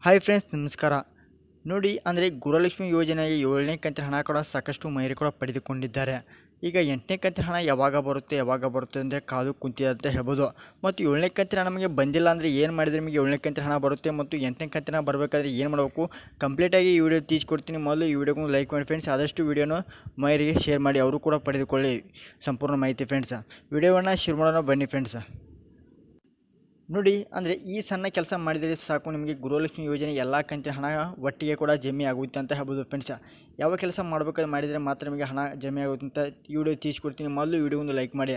Hi friends, ನಮಸ್ಕಾರ. ನೋಡಿ, ಅಂದರೆ ಗೃಹಲಕ್ಷ್ಮಿ ಯೋಜನೆಗೆ 7ನೇ ಕಂತಿನ ಹಣ ಕೂಡ ಸಾಕಷ್ಟು ಮಹಿಳೆಯರು ಕೂಡ ಪಡೆದುಕೊಂಡಿದ್ದಾರೆ. ಈಗ 8ನೇ ಕಂತಿನ ಹಣ ಯಾವಾಗ ಬರುತ್ತೆ ಅಂದರೆ ಕಾದು ಕುಂತಿದೆ ಅಂತ ಹೇಳ್ಬೋದು. ಮತ್ತು 7ನೇ ಕಂತಿನ ಹಣ ನಮಗೆ ಬಂದಿಲ್ಲ ಅಂದರೆ ಏನು ಮಾಡಿದರೆ ನಿಮಗೆ 7ನೇ ಕಂತಿನ ಹಣ ಬರುತ್ತೆ ಮತ್ತು 8ನೇ ಕಂತಿನ ಹಣ ಬರಬೇಕಾದ್ರೆ ಏನು ಮಾಡಬೇಕು ಕಂಪ್ಲೀಟಾಗಿ ಈ ವಿಡಿಯೋ ತಿಳಿಸ್ಕೊಡ್ತೀನಿ. ಮೊದಲು ಈ ವಿಡಿಯೋಗೂ ಲೈಕ್ ಮಾಡಿ ಫ್ರೆಂಡ್ಸ್. ಆದಷ್ಟು ವಿಡಿಯೋನ ಮಹಿಳೆಯರಿಗೆ ಶೇರ್ ಮಾಡಿ, ಅವರು ಕೂಡ ಪಡೆದುಕೊಳ್ಳಿ ಸಂಪೂರ್ಣ ಮಾಹಿತಿ ಫ್ರೆಂಡ್ಸ್. ವಿಡಿಯೋವನ್ನು ಶೇರ್ ಮಾಡೋಣ ಬನ್ನಿ ಫ್ರೆಂಡ್ಸ್. ನೋಡಿ, ಅಂದರೆ ಈ ಸಣ್ಣ ಕೆಲಸ ಮಾಡಿದರೆ ಸಾಕು, ನಿಮಗೆ ಗೃಹಲಕ್ಷ್ಮಿ ಯೋಜನೆ ಎಲ್ಲ ಕಂತಿನ ಹಣ ಒಟ್ಟಿಗೆ ಕೂಡ ಜಮೆ ಆಗುತ್ತೆ ಅಂತ ಹೇಳ್ಬೋದು ಫ್ರೆಂಡ್ಸ್. ಯಾವ ಕೆಲಸ ಮಾಡಬೇಕಾದ್ರೆ ಮಾಡಿದರೆ ಮಾತ್ರ ನಿಮಗೆ ಹಣ ಜಮೆ ಆಗುತ್ತೆ ಅಂತ ಈ ವಿಡಿಯೋ ತಿಳಿಸ್ಕೊಡ್ತೀನಿ. ಮೊದಲು ವಿಡಿಯೋವನ್ನು ಲೈಕ್ ಮಾಡಿ.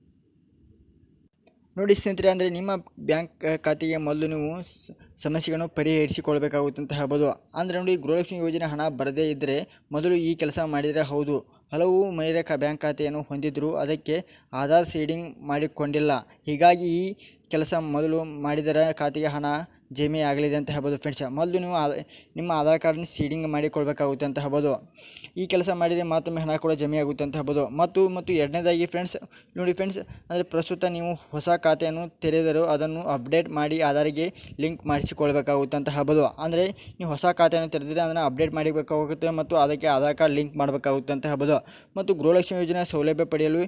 ನೋಡಿ ಸ್ನೇಹಿತರೆ, ಅಂದರೆ ನಿಮ್ಮ ಬ್ಯಾಂಕ್ ಖಾತೆಗೆ ಮೊದಲು ನೀವು ಸಮಸ್ಯೆಗಳನ್ನು ಪರಿಹರಿಸಿಕೊಳ್ಬೇಕಾಗುತ್ತೆ ಅಂತ ಹೇಳ್ಬೋದು. ಅಂದರೆ ನೋಡಿ, ಗೃಹಲಕ್ಷ್ಮಿ ಯೋಜನೆ ಹಣ ಬರದೇ ಇದ್ದರೆ ಮೊದಲು ಈ ಕೆಲಸ ಮಾಡಿದರೆ ಹೌದು. ಹಲವು ಮಹಿಳೆಯರ ಬ್ಯಾಂಕ್ ಖಾತೆಯನ್ನು ಹೊಂದಿದ್ದರೂ ಅದಕ್ಕೆ ಆಧಾರ್ ಸೀಡಿಂಗ್ ಮಾಡಿಕೊಂಡಿಲ್ಲ. ಹೀಗಾಗಿ ಈ ಕೆಲಸ ಮೊದಲು ಮಾಡಿದರೆ ಖಾತೆಗೆ ಹಣ ಜಮೆ ಆಗಲಿದೆ ಅಂತ ಹೇಳ್ಬೋದು ಫ್ರೆಂಡ್ಸ್. ಮೊದಲು ನೀವು ನಿಮ್ಮ ಆಧಾರ್ ಕಾರ್ಡನ್ನ ಸೀಡಿಂಗ್ ಮಾಡಿಕೊಳ್ಬೇಕಾಗುತ್ತೆ ಅಂತ ಹೇಳ್ಬೋದು. ಈ ಕೆಲಸ ಮಾಡಿದರೆ ಮತ್ತೊಮ್ಮೆ ಹಣ ಕೂಡ ಜಮೆ ಆಗುತ್ತೆ ಅಂತ ಹೇಳ್ಬೋದು. ಮತ್ತು ಎರಡನೇದಾಗಿ ಫ್ರೆಂಡ್ಸ್, ನೋಡಿ ಫ್ರೆಂಡ್ಸ್, ಅಂದರೆ ಪ್ರಸ್ತುತ ನೀವು ಹೊಸ ಖಾತೆಯನ್ನು ತೆರೆದರೂ ಅದನ್ನು ಅಪ್ಡೇಟ್ ಮಾಡಿ ಆಧಾರ್ಗೆ ಲಿಂಕ್ ಮಾಡಿಸಿಕೊಳ್ಬೇಕಾಗುತ್ತೆ ಅಂತ ಹೇಳ್ಬೋದು. ಅಂದರೆ ನೀವು ಹೊಸ ಖಾತೆಯನ್ನು ತೆರೆದರೆ ಅದನ್ನು ಅಪ್ಡೇಟ್ ಮಾಡಬೇಕಾಗುತ್ತೆ ಮತ್ತು ಅದಕ್ಕೆ ಆಧಾರ್ ಕಾರ್ಡ್ ಲಿಂಕ್ ಮಾಡಬೇಕಾಗುತ್ತೆ ಅಂತ ಹೇಳ್ಬೋದು. ಮತ್ತು ಗೃಹಲಕ್ಷ್ಮಿ ಯೋಜನೆ ಸೌಲಭ್ಯ ಪಡೆಯಲು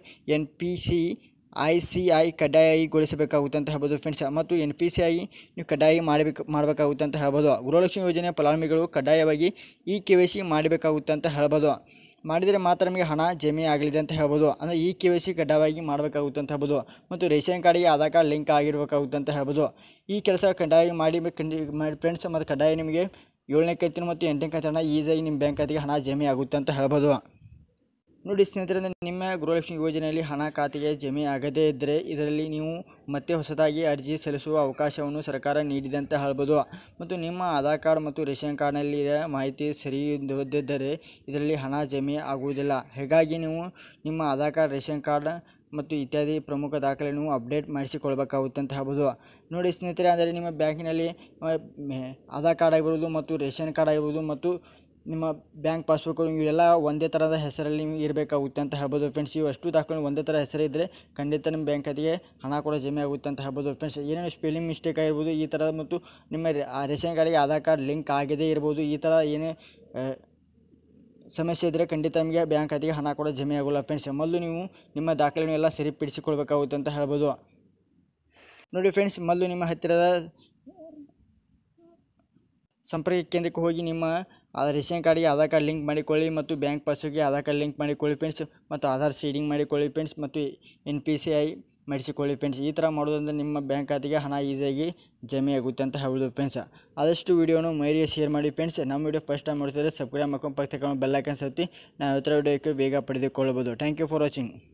NPCI ಕಡ್ಡಾಯಗೊಳಿಸಬೇಕಾಗುತ್ತೆ ಅಂತ ಹೇಳ್ಬೋದು ಫ್ರೆಂಡ್ಸ್. ಮತ್ತು NPCI ನೀವು ಕಡ್ಡಾಯ ಮಾಡಬೇಕಾಗುತ್ತೆ ಅಂತ ಹೇಳ್ಬೋದು. ಗೃಹಲಕ್ಷ್ಮಿ ಯೋಜನೆಯ ಫಲಾನುಭವಿಗಳು ಕಡ್ಡಾಯವಾಗಿ KYC ಮಾಡಬೇಕಾಗುತ್ತೆ ಅಂತ ಹೇಳ್ಬೋದು. ಮಾಡಿದರೆ ಮಾತ್ರ ನಮಗೆ ಹಣ ಜಮೆ ಆಗಲಿದೆ ಅಂತ ಹೇಳ್ಬೋದು. ಅಂದರೆ KYC ಕಡ್ಡಾಯವಾಗಿ ಮಾಡಬೇಕಾಗುತ್ತೆ ಅಂತ ಹೇಳ್ಬೋದು. ಮತ್ತು ರೇಷನ್ ಕಾರ್ಡಿಗೆ ಆಧಾರ್ ಕಾರ್ಡ್ ಲಿಂಕ್ ಆಗಿರಬೇಕಾಗುತ್ತೆ ಅಂತ ಹೇಳ್ಬೋದು. ಈ ಕೆಲಸ ಕಡ್ಡಾಯ ಮಾಡಿ ಫ್ರೆಂಡ್ಸ್. ಮತ್ತು ಕಡ್ಡಾಯ ನಿಮಗೆ 7ನೇ ಕಂತಿನ ಮತ್ತು 8ನೇ ಕಂತಿನ ಹಣ ಈಸಿಯಾಗಿ ನಿಮ್ಮ ಬ್ಯಾಂಕ್ ಖಾತೆಗೆ ಹಣ ಜಮೆ ಆಗುತ್ತೆ ಅಂತ ಹೇಳ್ಬೋದು. ನೋಡಿ ಸ್ನೇಹಿತರೆ, ನಿಮ್ಮ ಗೃಹಲಕ್ಷ್ಮಿ ಯೋಜನೆಯಲ್ಲಿ ಹಣ ಖಾತೆಗೆ ಜಮೆ ಆಗದೇ ಇದ್ದರೆ ಇದರಲ್ಲಿ ನೀವು ಮತ್ತೆ ಹೊಸದಾಗಿ ಅರ್ಜಿ ಸಲ್ಲಿಸುವ ಅವಕಾಶವನ್ನು ಸರ್ಕಾರ ನೀಡಿದೆ ಅಂತ ಹೇಳ್ಬೋದು. ಮತ್ತು ನಿಮ್ಮ ಆಧಾರ್ ಕಾರ್ಡ್ ಮತ್ತು ರೇಷನ್ ಕಾರ್ಡ್ನಲ್ಲಿರೋ ಮಾಹಿತಿ ಸರಿಯಿಲ್ಲದಿದ್ದರೆ ಇದರಲ್ಲಿ ಹಣ ಜಮೆ ಆಗುವುದಿಲ್ಲ. ಹೀಗಾಗಿ ನೀವು ನಿಮ್ಮ ಆಧಾರ್ ಕಾರ್ಡ್, ರೇಷನ್ ಕಾರ್ಡ್ ಮತ್ತು ಇತ್ಯಾದಿ ಪ್ರಮುಖ ದಾಖಲೆ ನೀವು ಅಪ್ಡೇಟ್ ಮಾಡಿಸಿಕೊಳ್ಬೇಕಾಗುತ್ತೆ ಅಂತ ಹೇಳ್ಬೋದು. ನೋಡಿ ಸ್ನೇಹಿತರೆ, ಅಂದರೆ ನಿಮ್ಮ ಬ್ಯಾಂಕಿನಲ್ಲಿ ಆಧಾರ್ ಕಾರ್ಡ್ ಆಗಿರ್ಬೋದು ಮತ್ತು ರೇಷನ್ ಕಾರ್ಡ್ ಆಗಿರ್ಬೋದು ಮತ್ತು ನಿಮ್ಮ ಬ್ಯಾಂಕ್ ಪಾಸ್ಬುಕ್ಗಳು ಇವೆಲ್ಲ ಒಂದೇ ಥರದ ಹೆಸರಲ್ಲಿ ನಿಮಗೆ ಇರಬೇಕಾಗುತ್ತೆ ಅಂತ ಹೇಳ್ಬೋದು ಫ್ರೆಂಡ್ಸ್. ಇವು ಅಷ್ಟು ದಾಖಲೆ ಒಂದೇ ಥರ ಹೆಸರಿದ್ದರೆ ಖಂಡಿತ ನಿಮ್ಮ ಬ್ಯಾಂಕ್ ಖಾತೆಗೆ ಹಣ ಕೂಡ ಜಮೆ ಆಗುತ್ತೆ ಅಂತ ಹೇಳ್ಬೋದು ಫ್ರೆಂಡ್ಸ್. ಏನೇನು ಸ್ಪೆಲ್ಲಿಂಗ್ ಮಿಸ್ಟೇಕ್ ಆಗಿರ್ಬೋದು ಈ ಥರ, ಮತ್ತು ನಿಮ್ಮ ರೇಷನ್ ಕಾರ್ಡಿಗೆ ಆಧಾರ್ ಕಾರ್ಡ್ ಲಿಂಕ್ ಆಗದೇ ಇರ್ಬೋದು, ಈ ಥರ ಏನೇ ಸಮಸ್ಯೆ ಇದ್ದರೆ ಖಂಡಿತ ನಿಮಗೆ ಬ್ಯಾಂಕ್ ಖಾತೆಗೆ ಹಣ ಕೂಡ ಜಮೆ ಆಗೋಲ್ಲ ಫ್ರೆಂಡ್ಸ್. ಮೊದಲು ನೀವು ನಿಮ್ಮ ದಾಖಲೆಗಳನ್ನೆಲ್ಲ ಸರಿಪಡಿಸಿಕೊಳ್ಬೇಕಾಗುತ್ತೆ ಅಂತ ಹೇಳ್ಬೋದು. ನೋಡಿ ಫ್ರೆಂಡ್ಸ್, ಮೊದಲು ನಿಮ್ಮ ಹತ್ತಿರದ ಸಂಪರ್ಕ ಕೇಂದ್ರಕ್ಕೆ ಹೋಗಿ ನಿಮ್ಮ ರೇಷನ್ ಕಾರ್ಡಿಗೆ ಆಧಾರ್ ಕಾರ್ಡ್ ಲಿಂಕ್ ಮಾಡಿಕೊಳ್ಳಿ ಮತ್ತು ಬ್ಯಾಂಕ್ ಪಾಸ್ಬುಕ್ಗೆ ಆಧಾರ್ ಕಾರ್ಡ್ ಲಿಂಕ್ ಮಾಡಿಕೊಳ್ಳಿ ಫ್ರೆಂಡ್ಸ್. ಮತ್ತು ಆಧಾರ್ ಸೀಡಿಂಗ್ ಮಾಡಿಕೊಳ್ಳಿ ಫ್ರೆಂಡ್ಸ್. ಮತ್ತು NPCI ಮಾಡಿಸಿಕೊಳ್ಳಿ ಫ್ರೆಂಡ್ಸ್. ಈ ಥರ ಮಾಡೋದ್ರಿಂದ ನಿಮ್ಮ ಬ್ಯಾಂಕ್ ಖಾತೆಗೆ ಹಣ ಈಸಿಯಾಗಿ ಜಮೆ ಆಗುತ್ತೆ ಅಂತ ಹೇಳ್ಬೋದು ಫ್ರೆಂಡ್ಸ್. ಆದಷ್ಟು ವಿಡಿಯೋನು ಮಹಿಳೆಯರಿಗೆ ಶೇರ್ ಮಾಡಿ ಫ್ರೆಂಡ್ಸ್. ನಮ್ಮ ವಿಡಿಯೋ ಫಸ್ಟ್ ಟೈಮ್ ನೋಡ್ತಿದ್ರೆ ಸಬ್ಸ್ಕ್ರೈಬ್ ಮಾಡ್ಕೊಂಡು ಪಕ್ಕ ತಗೊಂಡು ಬೆಲ್ ಐಕಾನ್ ಒತ್ತಿ ನಾವು ಈ ಥರ ವಿಡಿಯೋಕ್ಕೆ ಬೇಗ ಪಡೆದುಕೊಳ್ಳಬಹುದು. Thank you for watching.